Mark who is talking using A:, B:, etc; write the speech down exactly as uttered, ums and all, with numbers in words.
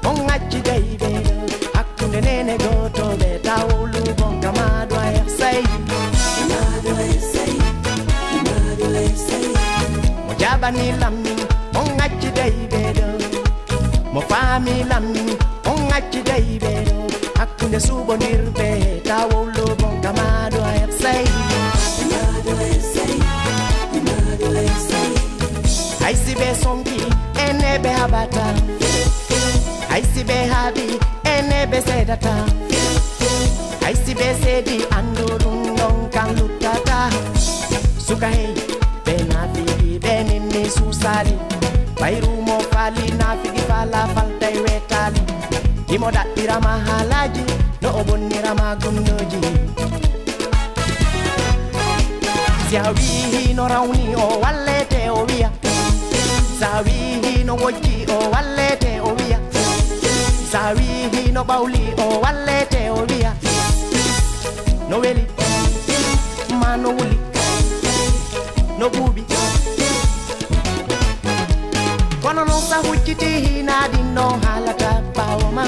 A: Mongachi baby Akunde nene goto beta ulu bonga madwa ersay Madwa ersay Madwa ersay Mojaba ni lami Mongachi baby Mo fami lami Mongachi baby Akunde subo nirbe ta ulu bonga madwa ersay Madwa ersay Madwa ersay I see be songi ene be habata I see be habi ene be sedata I see be sedi andurung nong kan lutata Suka hei be na figi be nini susali Bairu mo fali na figi fala falta iwetali Imo dat pirama halaji no obon nirama gundoji Siawi no rauni o walete o via Sawi no woji o walete o via Sawi no bauli o walete o via No weli ma no wuli no bubi Kono no sa hujiti hina di no halata paoma